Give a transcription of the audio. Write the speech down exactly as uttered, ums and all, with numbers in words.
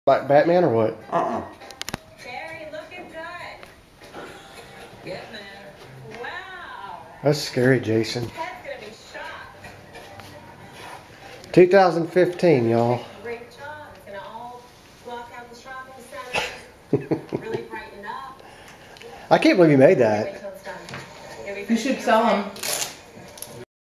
Like Batman or what? Uh-uh. Terry, looking good. Getting there. Wow. That's scary, Jason. Head's gonna be shocked. two thousand fifteen, y'all. Great job. It's gonna all block out the shopping center. Really brighten up. I can't believe you made that. Wait till it's done. You'll be You should sell them.